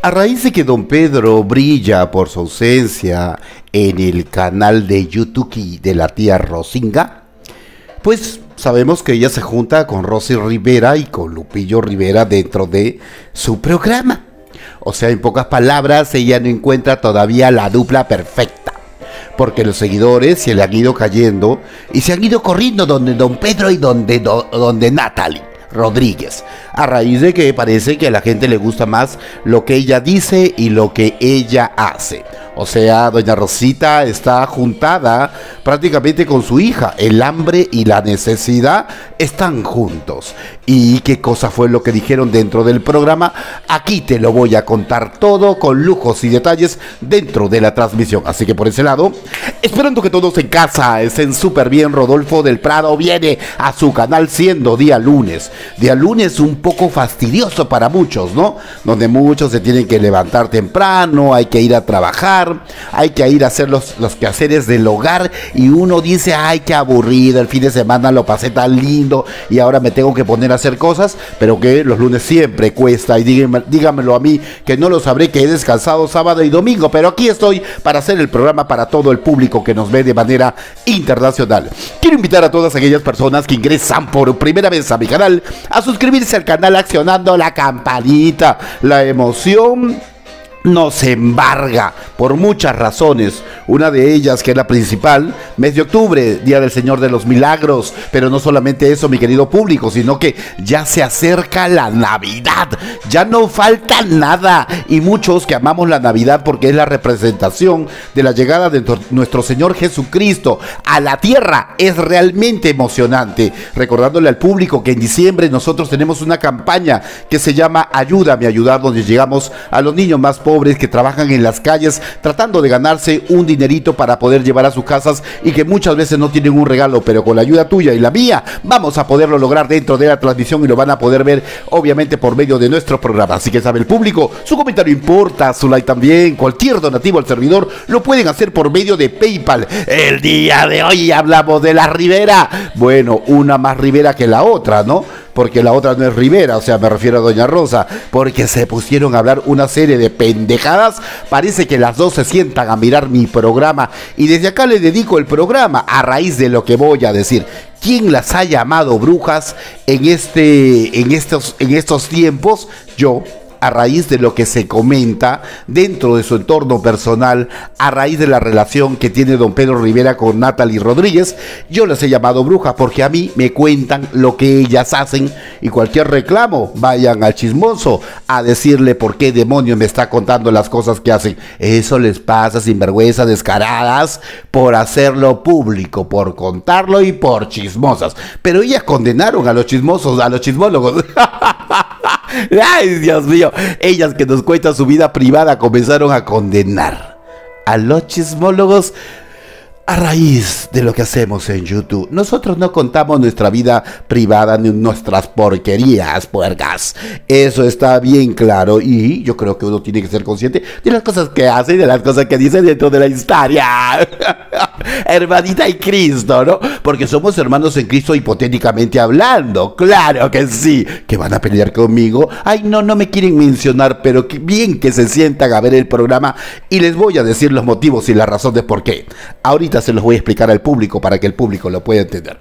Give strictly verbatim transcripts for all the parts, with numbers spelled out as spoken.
A raíz de que don Pedro brilla por su ausencia en el canal de YouTube de la tía Rosinga, pues sabemos que ella se junta con Rosy Rivera y con Lupillo Rivera dentro de su programa. O sea, en pocas palabras, ella no encuentra todavía la dupla perfecta, porque los seguidores se le han ido cayendo y se han ido corriendo donde don Pedro y donde, do, donde Natalie Rodríguez, a raíz de que parece que a la gente le gusta más lo que ella dice y lo que ella hace. O sea, doña Rosita está juntada prácticamente con su hija. El hambre y la necesidad están juntos. ¿Y qué cosa fue lo que dijeron dentro del programa? Aquí te lo voy a contar todo con lujos y detalles dentro de la transmisión. Así que por ese lado, esperando que todos en casa estén súper bien, Rodolfo del Prado viene a su canal siendo día lunes. Día lunes un poco fastidioso para muchos, ¿no? Donde muchos se tienen que levantar temprano, hay que ir a trabajar, hay que ir a hacer los, los quehaceres del hogar y uno dice, ay, qué aburrido, el fin de semana lo pasé tan lindo y ahora me tengo que poner a hacer cosas, pero que los lunes siempre cuesta y díganme, díganmelo a mí, que no lo sabré, que he descansado sábado y domingo, pero aquí estoy para hacer el programa para todo el público que nos ve de manera internacional. Quiero invitar a todas aquellas personas que ingresan por primera vez a mi canal a suscribirse al canal accionando la campanita. La emoción nos embarga por muchas razones, una de ellas que es la principal, mes de octubre, Día del Señor de los Milagros, pero no solamente eso, mi querido público, sino que ya se acerca la Navidad, ya no falta nada, y muchos que amamos la Navidad porque es la representación de la llegada de nuestro Señor Jesucristo a la tierra, es realmente emocionante, recordándole al público que en diciembre nosotros tenemos una campaña que se llama Ayúdame a ayudar, donde llegamos a los niños más pobres que trabajan en las calles tratando de ganarse un dinerito para poder llevar a sus casas y que muchas veces no tienen un regalo, pero con la ayuda tuya y la mía vamos a poderlo lograr dentro de la transmisión y lo van a poder ver obviamente por medio de nuestro programa. Así que sabe el público, su comentario importa, su like también, cualquier donativo al servidor lo pueden hacer por medio de PayPal. El día de hoy hablamos de la Rivera, bueno, una más Rivera que la otra, ¿no? Porque la otra no es Rivera, o sea, me refiero a doña Rosa, porque se pusieron a hablar una serie de pendejadas. Parece que las dos se sientan a mirar mi programa y desde acá les dedico el programa a raíz de lo que voy a decir. ¿Quién las ha llamado brujas en este, en estos, en estos tiempos? Yo. A raíz de lo que se comenta dentro de su entorno personal, a raíz de la relación que tiene don Pedro Rivera con Natalie Rodríguez, yo les he llamado bruja porque a mí me cuentan lo que ellas hacen y cualquier reclamo, vayan al chismoso a decirle por qué demonio me está contando las cosas que hacen. Eso les pasa, sinvergüenza, descaradas, por hacerlo público, por contarlo y por chismosas. Pero ellas condenaron a los chismosos, a los chismólogos. Ay, Dios mío, ellas que nos cuentan su vida privada comenzaron a condenar a los chismólogos a raíz de lo que hacemos en YouTube. Nosotros no contamos nuestra vida privada ni nuestras porquerías, puercas. Eso está bien claro y yo creo que uno tiene que ser consciente de las cosas que hace y de las cosas que dice dentro de la historia. Hermanita y Cristo, ¿no? Porque somos hermanos en Cristo hipotéticamente hablando. Claro que sí. ¿Que van a pelear conmigo? Ay, no, no me quieren mencionar, pero que bien que se sientan a ver el programa y les voy a decir los motivos y la razón de por qué. Ahorita se los voy a explicar al público para que el público lo pueda entender.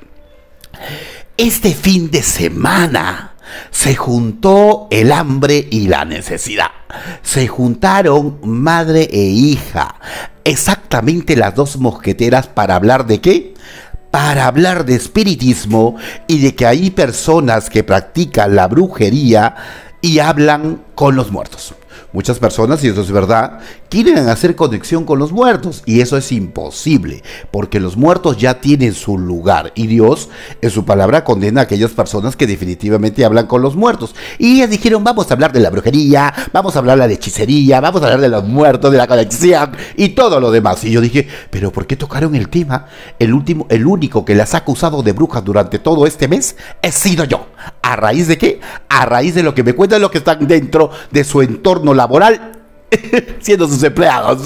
Este fin de semana se juntó el hambre y la necesidad. Se juntaron madre e hija, exactamente las dos mosqueteras, para hablar de ¿qué? Para hablar de espiritismo y de que hay personas que practican la brujería y hablan con los muertos. Muchas personas, y eso es verdad, quieren hacer conexión con los muertos y eso es imposible porque los muertos ya tienen su lugar y Dios en su palabra condena a aquellas personas que definitivamente hablan con los muertos. Y ellas dijeron, vamos a hablar de la brujería, vamos a hablar de la hechicería, vamos a hablar de los muertos, de la conexión y todo lo demás. Y yo dije, pero ¿por qué tocaron el tema? El último, el único que las ha acusado de brujas durante todo este mes he sido yo. ¿A raíz de qué? A raíz de lo que me cuentan los que están dentro de su entorno laboral, siendo sus empleados.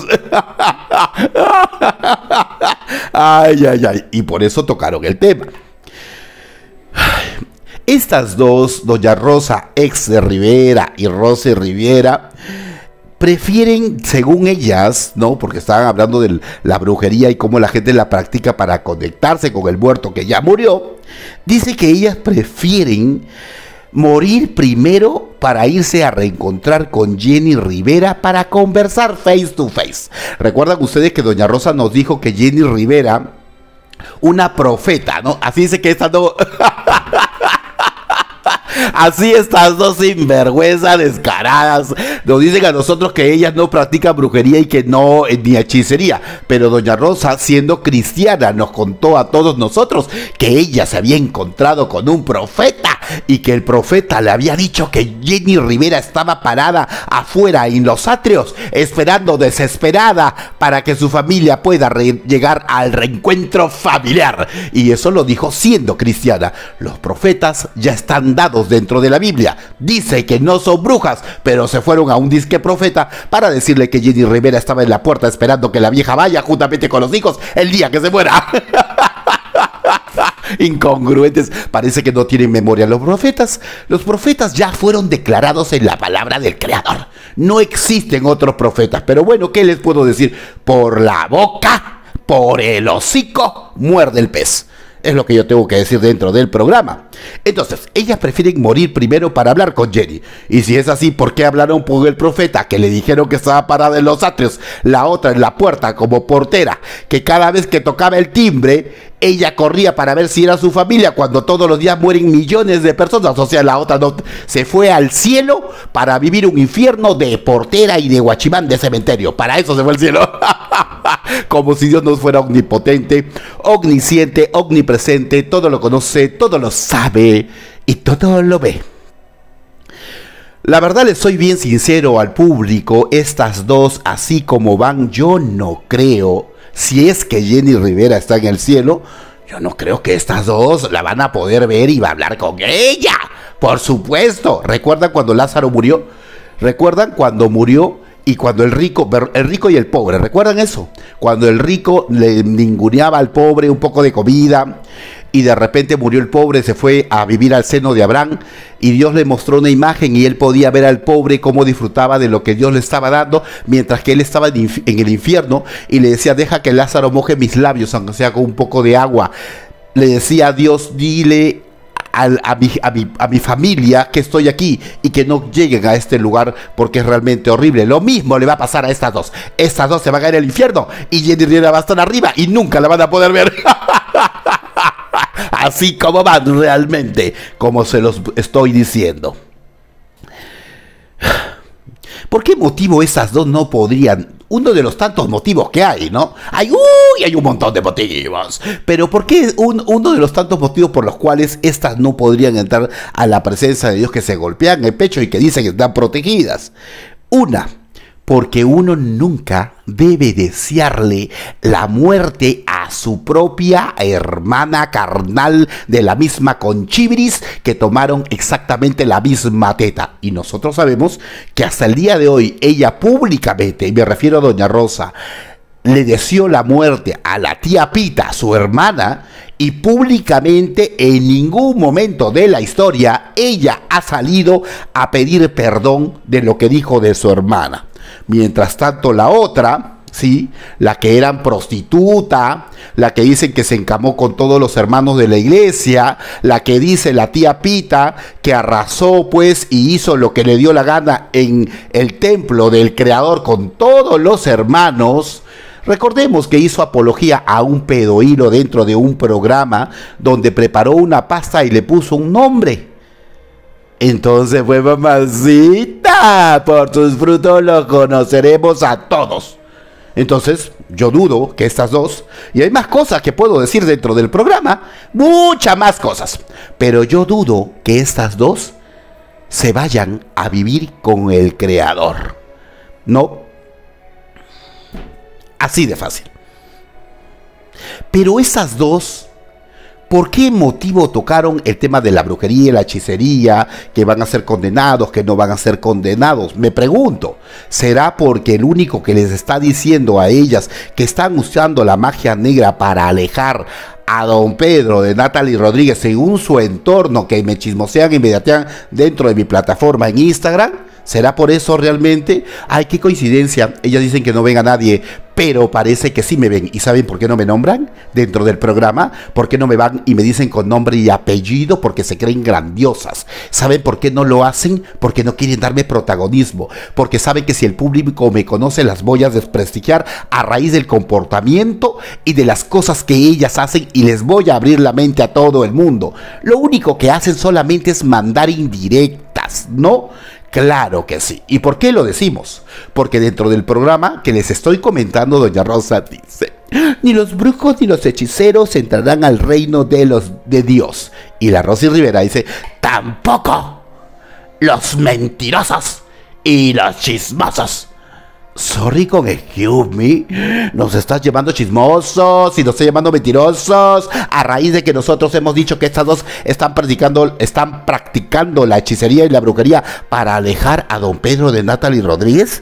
Ay, ay, ay. Y por eso tocaron el tema. Estas dos, doña Rosa, ex de Rivera, y Rosy Rivera, prefieren, según ellas, ¿no? Porque estaban hablando de la brujería y cómo la gente la practica para conectarse con el muerto que ya murió. Dice que ellas prefieren morir primero para irse a reencontrar con Jenny Rivera para conversar face to face. ¿Recuerdan ustedes que doña Rosa nos dijo que Jenny Rivera, una profeta, ¿no? Así dice que esta no... Así estas dos sinvergüenzas descaradas nos dicen a nosotros que ellas no practican brujería y que no eh, ni hechicería. Pero doña Rosa, siendo cristiana, nos contó a todos nosotros que ella se había encontrado con un profeta y que el profeta le había dicho que Jenny Rivera estaba parada afuera en los atrios esperando desesperada para que su familia pueda llegar al reencuentro familiar. Y eso lo dijo siendo cristiana. Los profetas ya están dados dentro de la Biblia. Dice que no son brujas, pero se fueron a un disque profeta para decirle que Jenny Rivera estaba en la puerta esperando que la vieja vaya juntamente con los hijos el día que se muera. Incongruentes, parece que no tienen memoria los profetas. Los profetas ya fueron declarados en la palabra del Creador. No existen otros profetas, pero bueno, ¿qué les puedo decir? Por la boca, por el hocico, muerde el pez. Es lo que yo tengo que decir dentro del programa. Entonces, ellas prefieren morir primero para hablar con Jenny. Y si es así, ¿por qué hablaron con el profeta? Que le dijeron que estaba parada en los atrios, la otra en la puerta como portera, que cada vez que tocaba el timbre, ella corría para ver si era su familia, cuando todos los días mueren millones de personas. O sea, la otra no, se fue al cielo para vivir un infierno de portera y de guachimán de cementerio. Para eso se fue al cielo. Como si Dios no fuera omnipotente, omnisciente, omnipresente, todo lo conoce, todo lo sabe y todo lo ve. La verdad, les soy bien sincero al público, estas dos, así como van, yo no creo, si es que Jenny Rivera está en el cielo, yo no creo que estas dos la van a poder ver y va a hablar con ella. Por supuesto. ¿Recuerdan cuando Lázaro murió? ¿Recuerdan cuando murió? Y cuando el rico, el rico y el pobre, ¿recuerdan eso? Cuando el rico le ninguneaba al pobre un poco de comida y de repente murió el pobre, se fue a vivir al seno de Abraham y Dios le mostró una imagen y él podía ver al pobre cómo disfrutaba de lo que Dios le estaba dando mientras que él estaba en el infierno y le decía, deja que Lázaro moje mis labios aunque sea con un poco de agua. Le decía a Dios, dile A, a, mi, a, mi, a mi familia que estoy aquí y que no lleguen a este lugar porque es realmente horrible. Lo mismo le va a pasar a estas dos. Estas dos se van a ir al infierno y Jenny Rivera va a estar arriba y nunca la van a poder ver. Así como van realmente, como se los estoy diciendo. ¿Por qué motivo esas dos no podrían? Uno de los tantos motivos que hay, ¿no? Hay, uy, hay un montón de motivos. Pero ¿por qué un, uno de los tantos motivos por los cuales estas no podrían entrar a la presencia de Dios, que se golpean el pecho y que dicen que están protegidas? Una, porque uno nunca debe desearle la muerte a su propia hermana carnal de la misma conchibris que tomaron exactamente la misma teta. Y nosotros sabemos que hasta el día de hoy ella públicamente, y me refiero a doña Rosa, le deseó la muerte a la tía Pita, su hermana, y públicamente en ningún momento de la historia ella ha salido a pedir perdón de lo que dijo de su hermana. Mientras tanto la otra, ¿sí?, la que eran prostituta, la que dicen que se encamó con todos los hermanos de la iglesia, la que dice la tía Pita que arrasó pues y hizo lo que le dio la gana en el templo del Creador con todos los hermanos. Recordemos que hizo apología a un pedohilo dentro de un programa donde preparó una pasta y le puso un nombre. Entonces, pues, mamacita, por sus frutos los conoceremos a todos. Entonces, yo dudo que estas dos, y hay más cosas que puedo decir dentro del programa, muchas más cosas, pero yo dudo que estas dos se vayan a vivir con el Creador. No. Así de fácil. Pero esas dos, ¿por qué motivo tocaron el tema de la brujería y la hechicería, que van a ser condenados, que no van a ser condenados? Me pregunto, ¿será porque el único que les está diciendo a ellas que están usando la magia negra para alejar a don Pedro de Natalie Rodríguez según su entorno, que me chismosean y me datean dentro de mi plataforma en Instagram? ¿Será por eso realmente? Ay, qué coincidencia. Ellas dicen que no ven a nadie, pero parece que sí me ven. ¿Y saben por qué no me nombran dentro del programa? ¿Por qué no me van y me dicen con nombre y apellido? Porque se creen grandiosas. ¿Saben por qué no lo hacen? Porque no quieren darme protagonismo. Porque saben que si el público me conoce las voy a desprestigiar a raíz del comportamiento y de las cosas que ellas hacen, y les voy a abrir la mente a todo el mundo. Lo único que hacen solamente es mandar indirectas, ¿no? Claro que sí. ¿Y por qué lo decimos? Porque dentro del programa que les estoy comentando, doña Rosa dice: ni los brujos ni los hechiceros entrarán al reino de los de Dios. Y la Rosy Rivera dice: tampoco los mentirosos y los chismosos. Sorry con excuse me, nos estás llamando chismosos y nos estás llamando mentirosos a raíz de que nosotros hemos dicho que estas dos están practicando, están practicando la hechicería y la brujería para alejar a don Pedro de Natalie Rodríguez.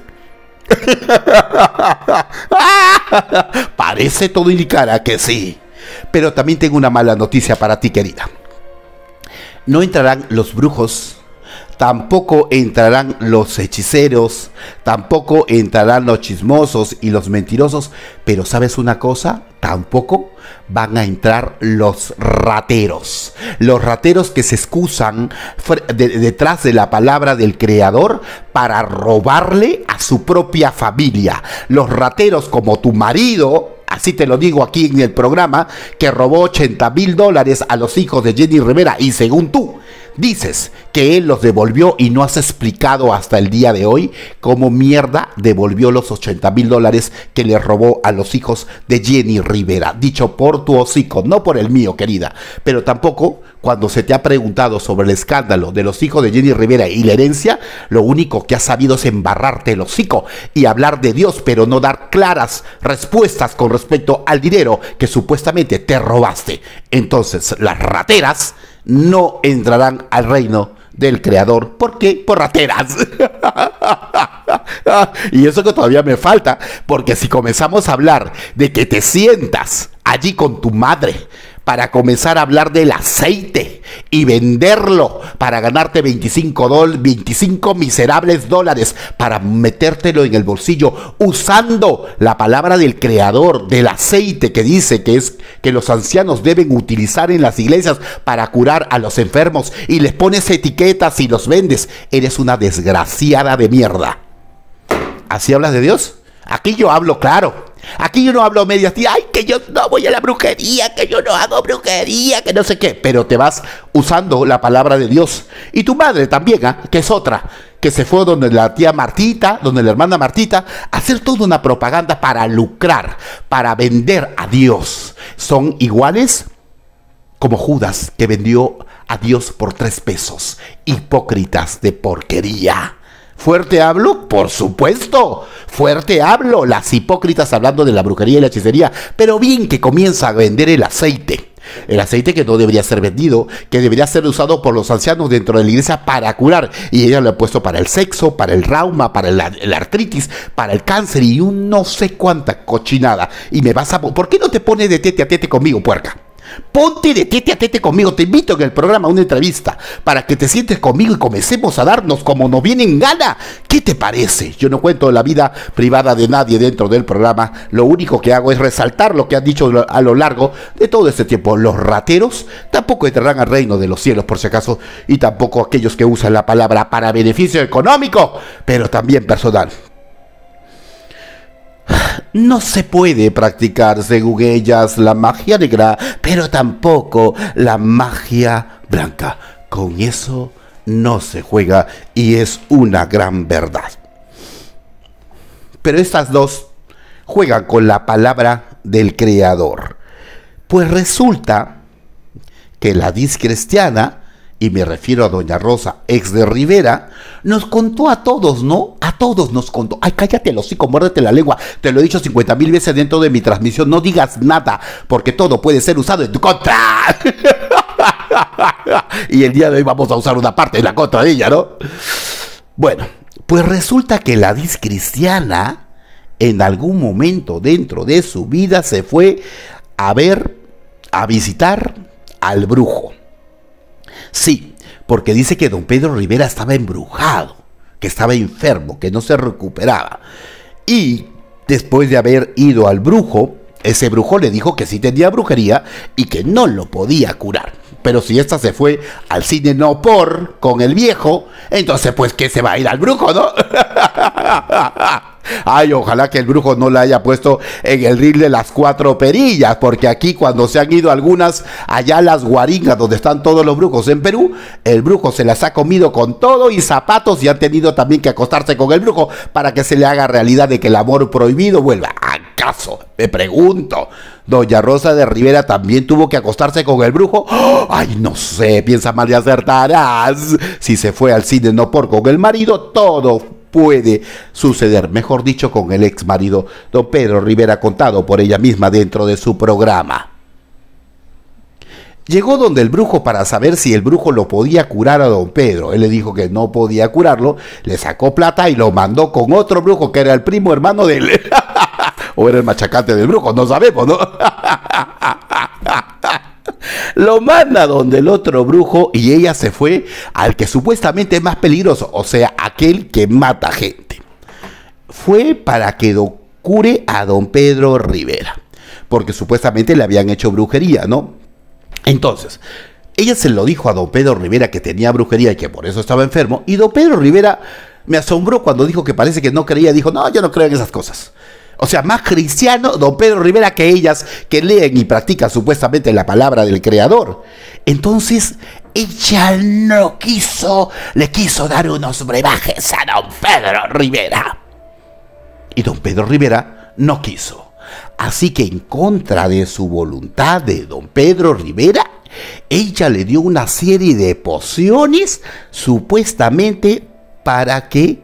Parece todo indicar a que sí, pero también tengo una mala noticia para ti, querida. No entrarán los brujos, tampoco entrarán los hechiceros, tampoco entrarán los chismosos y los mentirosos, pero ¿sabes una cosa? Tampoco van a entrar los rateros. Los rateros que se excusan de, detrás de la palabra del Creador para robarle a su propia familia. Los rateros como tu marido, así te lo digo aquí en el programa, que robó ochenta mil dólares a los hijos de Jenny Rivera, y según tú dices que él los devolvió y no has explicado hasta el día de hoy cómo mierda devolvió los ochenta mil dólares que le robó a los hijos de Jenny Rivera. Dicho por tu hocico, no por el mío, querida. Pero tampoco cuando se te ha preguntado sobre el escándalo de los hijos de Jenny Rivera y la herencia, lo único que has sabido es embarrarte el hocico y hablar de Dios, pero no dar claras respuestas con respecto al dinero que supuestamente te robaste. Entonces, las rateras no entrarán al reino del Creador. ¿Por qué? Por rateras. Y eso que todavía me falta, porque si comenzamos a hablar de que te sientas allí con tu madre para comenzar a hablar del aceite y venderlo para ganarte veinticinco, dol- veinticinco miserables dólares para metértelo en el bolsillo usando la palabra del Creador del aceite que dice que es que los ancianos deben utilizar en las iglesias para curar a los enfermos, y les pones etiquetas y los vendes, eres una desgraciada de mierda. ¿Así hablas de Dios? Aquí yo hablo claro. Aquí yo no hablo medias, ay, que yo no voy a la brujería, que yo no hago brujería, que no sé qué, pero te vas usando la palabra de Dios. Y tu madre también, ¿eh? Que es otra, que se fue donde la tía Martita, donde la hermana Martita, a hacer toda una propaganda para lucrar, para vender a Dios. Son iguales como Judas, que vendió a Dios por tres pesos. Hipócritas de porquería. ¿Fuerte hablo? Por supuesto, fuerte hablo, las hipócritas hablando de la brujería y la hechicería, pero bien que comienza a vender el aceite, el aceite que no debería ser vendido, que debería ser usado por los ancianos dentro de la iglesia para curar, y ella lo ha puesto para el sexo, para el reuma, para la, la artritis, para el cáncer y un no sé cuánta cochinada. Y me vas a... ¿Por qué no te pones de tete a tete conmigo, puerca? Ponte de tete a tete conmigo, te invito en el programa a una entrevista para que te sientes conmigo y comencemos a darnos como nos viene en gana. ¿Qué te parece? Yo no cuento la vida privada de nadie dentro del programa, lo único que hago es resaltar lo que han dicho a lo largo de todo este tiempo. Los rateros tampoco entrarán al reino de los cielos, por si acaso, y tampoco aquellos que usan la palabra para beneficio económico, pero también personal. No se puede practicar, según ellas, la magia negra, pero tampoco la magia blanca. Con eso no se juega y es una gran verdad. Pero estas dos juegan con la palabra del Creador. Pues resulta que la discristiana, y me refiero a doña Rosa, ex de Rivera, nos contó a todos, ¿no? A todos nos contó. Ay, cállate el hocico, muérdete la lengua. Te lo he dicho cincuenta mil veces dentro de mi transmisión. No digas nada, porque todo puede ser usado en tu contra. Y el día de hoy vamos a usar una parte en la contra de ella, ¿no? Bueno, pues resulta que la discristiana, en algún momento dentro de su vida, se fue a ver, a visitar al brujo. Sí, porque dice que don Pedro Rivera estaba embrujado, que estaba enfermo, que no se recuperaba. Y después de haber ido al brujo, ese brujo le dijo que sí tenía brujería y que no lo podía curar. Pero si esta se fue al cine no por con el viejo, entonces pues que se va a ir al brujo, ¿no? Ay, ojalá que el brujo no la haya puesto en el reel de las cuatro perillas, porque aquí cuando se han ido algunas allá a las guaringas donde están todos los brujos en Perú, el brujo se las ha comido con todo y zapatos y han tenido también que acostarse con el brujo para que se le haga realidad de que el amor prohibido vuelva. ¿Acaso? Me pregunto. Doña Rosa de Rivera también tuvo que acostarse con el brujo. ¡Oh! Ay, no sé, piensa mal y acertarás. Si se fue al cine no por con el marido, todo puede suceder, mejor dicho, con el ex marido don Pedro Rivera, contado por ella misma dentro de su programa. Llegó donde el brujo para saber si el brujo lo podía curar a don Pedro. Él le dijo que no podía curarlo, le sacó plata y lo mandó con otro brujo que era el primo hermano de él. O era el machacante del brujo, no sabemos, ¿no? Lo manda donde el otro brujo y ella se fue al que supuestamente es más peligroso, o sea, aquel que mata gente. Fue para que do cure a don Pedro Rivera, porque supuestamente le habían hecho brujería, ¿no? Entonces, ella se lo dijo a don Pedro Rivera que tenía brujería y que por eso estaba enfermo, y don Pedro Rivera me asombró cuando dijo que parece que no creía, dijo, no, yo no creo en esas cosas. O sea, más cristiano don Pedro Rivera que ellas que leen y practican supuestamente la palabra del Creador. Entonces, ella no quiso, le quiso dar unos brebajes a don Pedro Rivera. Y don Pedro Rivera no quiso. Así que en contra de su voluntad de don Pedro Rivera, ella le dio una serie de pociones supuestamente para que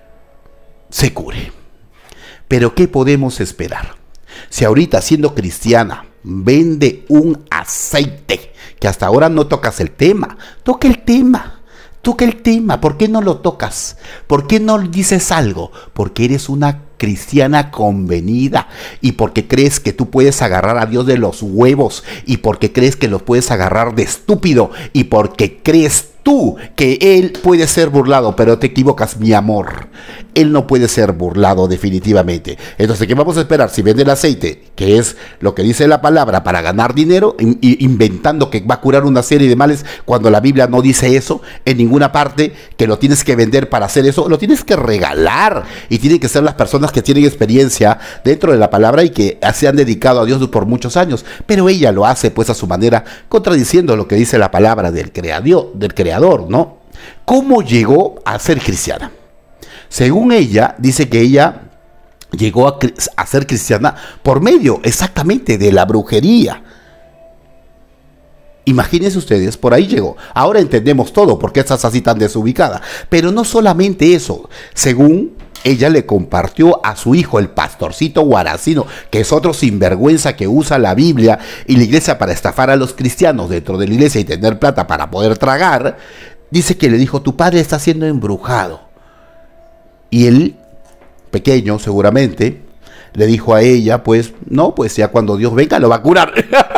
se cure. Pero ¿qué podemos esperar? Si ahorita siendo cristiana vende un aceite, que hasta ahora no tocas el tema, toca el tema, toca el tema, ¿por qué no lo tocas? ¿Por qué no dices algo? Porque eres una cristiana convenida y porque crees que tú puedes agarrar a Dios de los huevos y porque crees que lo puedes agarrar de estúpido y porque crees tú que Él puede ser burlado, pero te equivocas, mi amor. Él no puede ser burlado definitivamente. Entonces, ¿qué vamos a esperar? Si vende el aceite, que es lo que dice la palabra, para ganar dinero, in, inventando que va a curar una serie de males, cuando la Biblia no dice eso en ninguna parte, que lo tienes que vender para hacer eso, lo tienes que regalar. Y tienen que ser las personas que tienen experiencia dentro de la palabra y que se han dedicado a Dios por muchos años. Pero ella lo hace pues a su manera, contradiciendo lo que dice la palabra del creador, del creador, ¿no? ¿Cómo llegó a ser cristiana? Según ella, dice que ella llegó a, a ser cristiana por medio exactamente de la brujería. Imagínense ustedes, por ahí llegó. Ahora entendemos todo, por qué estás así tan desubicada. Pero no solamente eso, según ella le compartió a su hijo, el pastorcito Guaracino, que es otro sinvergüenza que usa la Biblia y la iglesia para estafar a los cristianos dentro de la iglesia y tener plata para poder tragar. Dice que le dijo, tu padre está siendo embrujado. Y él, pequeño seguramente, le dijo a ella, pues, no, pues ya cuando Dios venga lo va a curar.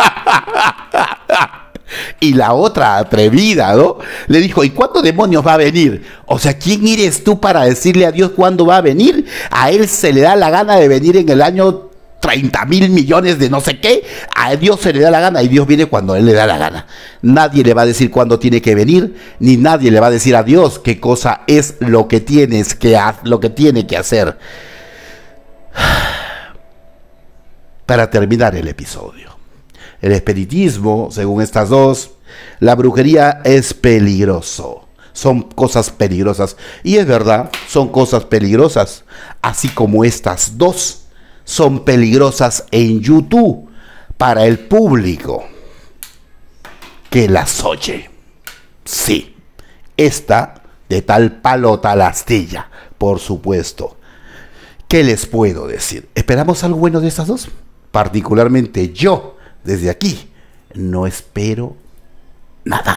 Y la otra atrevida, ¿no? Le dijo, ¿y cuándo demonios va a venir? O sea, ¿quién eres tú para decirle a Dios cuándo va a venir? A él se le da la gana de venir en el año treinta mil millones de no sé qué. A Dios se le da la gana y Dios viene cuando él le da la gana. Nadie le va a decir cuándo tiene que venir, ni nadie le va a decir a Dios qué cosa es lo que tienes que hacer, lo que tiene que hacer. Para terminar el episodio, el espiritismo, según estas dos, la brujería es peligroso. Son cosas peligrosas. Y es verdad, son cosas peligrosas. Así como estas dos son peligrosas en YouTube para el público que las oye. Sí, esta de tal palo tal astilla, por supuesto. ¿Qué les puedo decir? ¿Esperamos algo bueno de estas dos? Particularmente yo, desde aquí, no espero nada.